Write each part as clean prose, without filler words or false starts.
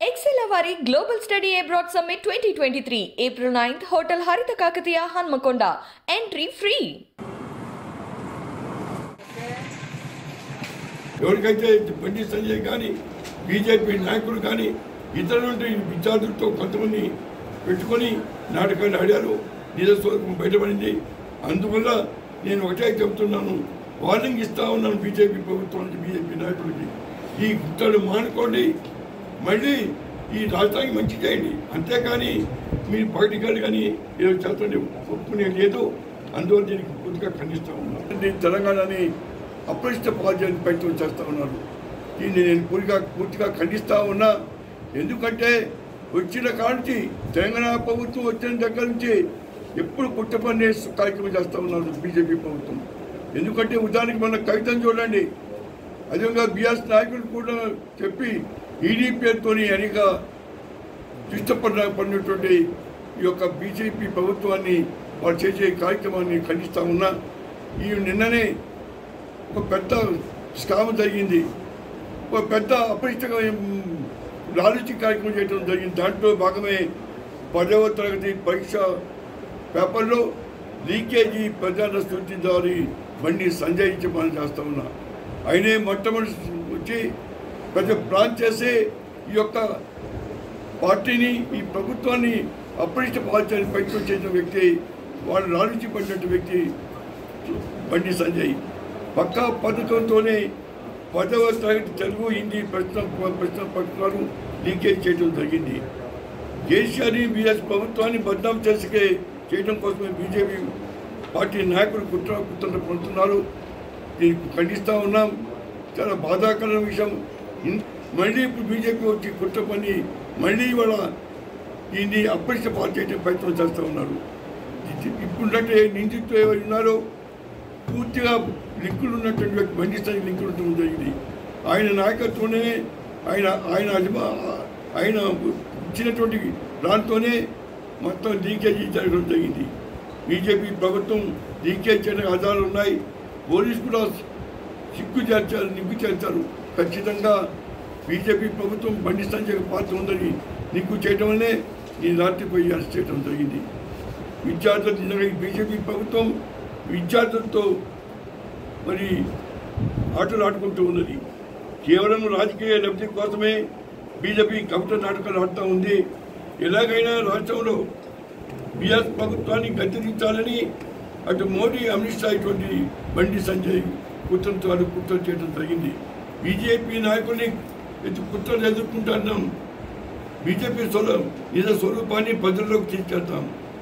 Excelavari Global Study Abroad Summit 2023, April 9th, Hotel Harita Kakatiya, Hanmakonda. Entry free. ఎవరికైతే బండి సంజయ్ కానీ BJP నాయకులు కానీ ఇతరులు విద్యార్థులతో కొంతమంది పెట్టుకొని నాటకాలు ఆడారు, నిజస్వరూపం బయటపడింది. అందువల్ల నేను ఒకటే చెబుతున్నాను, వార్నింగ్ ఇస్తా ఉన్నాను బీజేపీ ప్రభుత్వానికి, బీజేపీ నాయకులకి, ఈ గుట్టలు మానుకోండి, మళ్ళీ ఈ రాష్ట్రానికి మంచి చేయండి. అంతేకాని మీరు పొలిటికల్ కానీ ఏదో చేస్తుంటే ఒప్పుకునే లేదు. అందువల్ల దీనికి పూర్తిగా ఖండిస్తూ ఉన్నాను. తెలంగాణని అప్రతిష్ట పాల్చేయడానికి ప్రయత్నం చేస్తూ ఉన్నారు. దీన్ని నేను పూర్తిగా ఖండిస్తూ ఉన్నా. ఎందుకంటే వచ్చిన కాంచి తెలంగాణ ప్రభుత్వం వచ్చిన దగ్గర నుంచి ఎప్పుడు కుట్రపన్నే కార్యక్రమం చేస్తూ ఉన్నారు బీజేపీ ప్రభుత్వం. ఎందుకంటే ఉదాహరణకి మన కవితను చూడండి, అదేవిధంగా బీఆర్ఎస్ నాయకులు కూడా చెప్పి ఈడీ పేరుతో అనేక ఇష్టపడినటువంటి ఈ యొక్క బీజేపీ ప్రభుత్వాన్ని వాళ్ళు చేసే కార్యక్రమాన్ని ఖండిస్తూ ఉన్నా. ఈ నిన్ననే ఒక పెద్ద స్కామ్ జరిగింది, ఒక పెద్ద అపరిష్టంగా లాలూచి కార్యక్రమం చేయడం జరిగింది. దాంట్లో భాగమే 10వ తరగతి పరీక్ష పేపర్లో లీకేజీ ప్రధాన సూచించాలి బండి సంజయ్ పని చేస్తూ ఉన్నా. ఆయనే మొట్టమొదటి వచ్చి పెద్ద ప్లాన్ చేసి ఈ యొక్క పార్టీని, ఈ ప్రభుత్వాన్ని అప్రతిష్ట పాల్చేయడానికి ప్రయత్నం చేసిన వ్యక్తి, వాళ్ళు లాలూచి పడినట్టు వ్యక్తి బండి సంజయ్. పక్కా పథకంతోనే 10వ తరగతి తెలుగు, హిందీ ప్రశ్న పత్రాలు లీకేజ్ చేయడం జరిగింది. కేసీఆర్ని, బీఆర్ఎస్ ప్రభుత్వాన్ని బద్నాం చేయడం కోసమే బీజేపీ పార్టీ నాయకులు కుట్ర పొందుతున్నారు. దీనికి ఖండిస్తూ ఉన్నాం. చాలా బాధాకరమైన విషయం. మళ్ళీ ఇప్పుడు బీజేపీ వచ్చి కుట్ర పని మళ్ళీ ఇవాళ దీన్ని అప్రతిష్ట పాలు చేయడం ప్రయత్నం చేస్తూ ఉన్నారు. ఇప్పుడున్నట్టు నిందితులు ఎవరు ఉన్నారో పూర్తిగా లింకులు ఉన్నటువంటి వ్యక్తి బండి సంజయ్ లింకులు ఉండడం జరిగింది. ఆయన నాయకత్వంలోనే ఆయన ఇచ్చినటువంటి దాంతోనే మొత్తం లీకేజీ జరగడం జరిగింది. బీజేపీ ప్రభుత్వం లీకేజ్ చేయడానికి ఆధారాలు ఉన్నాయి. పోలీసు కూడా నిగ్గు చేర్చారు. ఖచ్చితంగా బీజేపీ ప్రభుత్వం బండి సంజయ్ పాత్ర ఉందని నిగ్గు చేయడం వల్లే ఈ రాత్రిపై అరెస్ట్ చేయడం జరిగింది. విద్యార్థులు నిజంగా ఈ బీజేపీ ప్రభుత్వం విద్యార్థులతో మరి ఆటలు ఆడుకుంటూ ఉన్నది. కేవలం రాజకీయ లబ్ధి కోసమే బీజేపీ కవిత నాటకాలు ఆడుతూ ఉంది. ఎలాగైనా రాష్ట్రంలో బీఆర్ఎస్ ప్రభుత్వాన్ని గద్దెదించాలని అటు మోడీ, అమిత్ షా ఇటువంటి బండి సంజయ్ కుట్రలు చేయడం జరిగింది. బీజేపీ నాయకుల్ని కుట్రలు ఎదుర్కొంటున్నాం. బీజేపీ నిజ స్వరూపాన్ని ప్రజల్లోకి తీసుకెళ్తాం.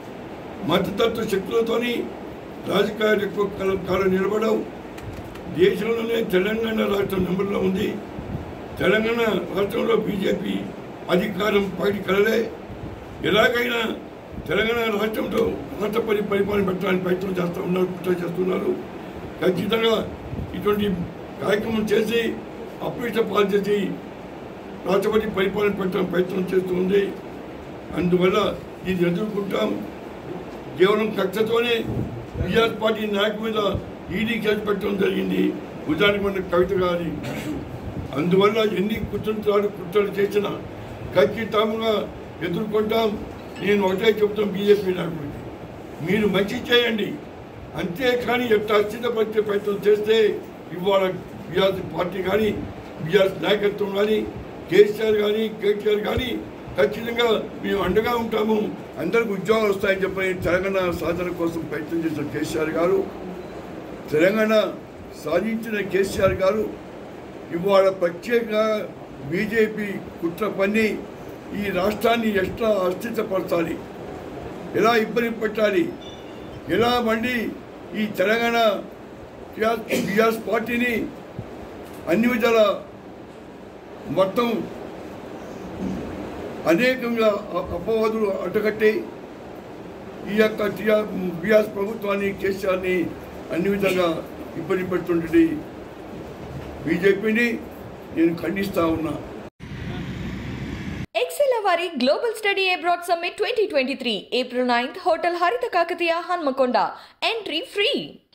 మతతత్వ శక్తులతోని రాజకీయాలు ఎక్కువ కాలం నిలబడవు. దేశంలోనే తెలంగాణ రాష్ట్రం నెంబర్లో ఉంది. తెలంగాణ రాష్ట్రంలో బీజేపీ అధికారం పైకి కలలే. ఎలాగైనా తెలంగాణ రాష్ట్రంలో రాష్ట్రపతి పరిపాలన పెట్టడానికి ప్రయత్నం కుట్ర చేస్తున్నారు. ఖచ్చితంగా ఇటువంటి కార్యక్రమం చేసి అప్రతిష్ట పాలు చేసి రాష్ట్రపతి పరిపాలన పెట్టడానికి ప్రయత్నం చేస్తుంది. అందువల్ల ఇది ఎదుర్కొంటాం. కేవలం కక్షతోనే బీఆర్ఎస్ పార్టీ నాయకుల మీద ఈడీ కేసు పెట్టడం జరిగింది, ఉదాహరణకు మన కవిత గారి. అందువల్ల ఎన్ని కుట్రలు చేసినా ఖచ్చితంగా ఎదుర్కొంటాం. నేను ఒకటే చెప్తాం బీజేపీ నాయకుడికి, మీరు మంచి చేయండి, అంతేకాని ఎట్లా అస్థితపరిచే ప్రయత్నం చేస్తే ఇవాళ బీఆర్ఎస్ పార్టీ కానీ, బీఆర్ఎస్ నాయకత్వం కానీ, కేసీఆర్ కానీ, కేటీఆర్ కానీ ఖచ్చితంగా మేము అండగా ఉంటాము. అందరికి ఉద్యోగాలు వస్తాయని చెప్పని తెలంగాణ సాధన కోసం ప్రయత్నం చేసిన కేసీఆర్ గారు, తెలంగాణ సాధించిన కేసీఆర్ గారు ఇవాళ ప్రత్యేకంగా బీజేపీ కుట్ర పన్ని ఈ రాష్ట్రాన్ని ఎట్లా అస్థితపరచాలి, ఎలా ఇబ్బంది పెట్టాలి, ఎలా మళ్ళీ ఈ తెలంగాణ బీఆర్ఎస్ పార్టీని అన్ని విధాల మొత్తం అనేకంగా అపవాదులు అడ్డగట్టి ఈ యొక్క బీఆర్ఎస్ ప్రభుత్వాన్ని, కేసీఆర్ని అన్ని విధంగా ఇబ్బంది పెడుతుంటే బీజేపీని నేను ఖండిస్తూ ఉన్నా. Excelavari Global Study Abroad Summit 2023, April 9th, Hotel Harita Kakatiya, Hanmakonda. Entry free.